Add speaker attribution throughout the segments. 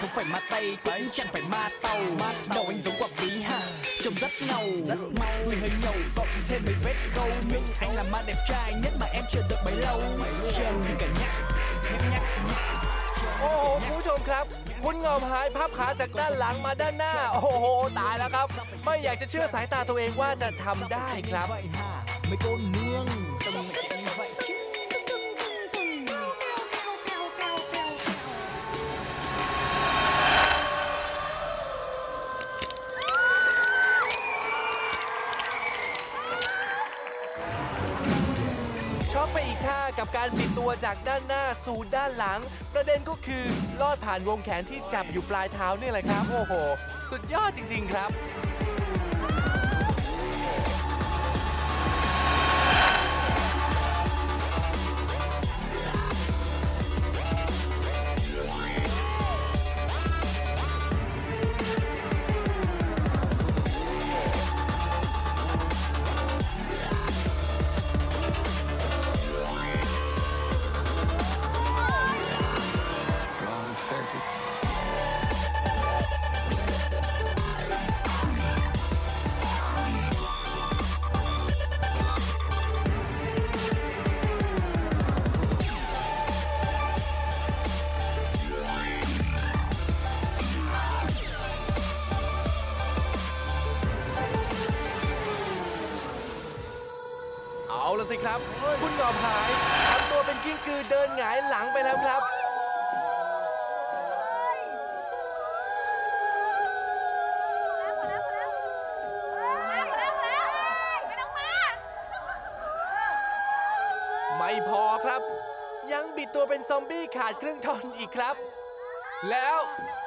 Speaker 1: cũng phải ma tây cũng chẳng phải ma tàu. Đầu anh giống quả bí ha, trông rất ngầu, người hơi nhầu cộng thêm mấy vết câu. Nhưng anh là ma đẹp trai nhất mà em chờ đợi bấy lâu. Trông như cả nhắc.
Speaker 2: โอ้โหคุณผู้ชมครับคุณงอมหายพับขาจากด้านหลังมาด้านหน้าโอ้โหตายแล้วครับไม่อยากจะเชื่อสายตาตัวเองว่าจะทำได้ครับ
Speaker 1: Mấy cô nương tầm như vậy chứ. ช็อกไปอีกท่ากับการบิดตัวจากด้านหน้าสู่ด้านหลังประเด็นก็คือลอดผ่านวงแขนที่จับอยู่ปลายเท้านี่แหละครับโอ้โหสุดยอดจริงๆครับเอาละสิครับคุณงอมหายทำตัวเป็นกิ้งกือเดินหงายหลังไปแล้วครับไม่พอครับยังบิดตัวเป็นซอมบี้ขาดครึ่งท่อนอีกครับแล้ว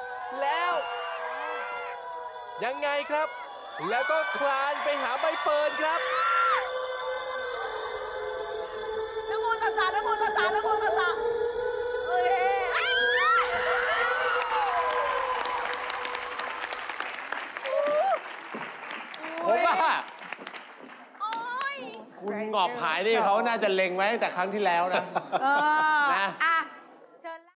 Speaker 1: ยังไงครับแล้วก็คลานไปหาใบเฟิร์นครับ
Speaker 3: ผมว่าคุณงอบหายนี่เขาน่าจะเล็งไว้ตั้งแต่ครั้งที่แล้วนะ
Speaker 4: นะ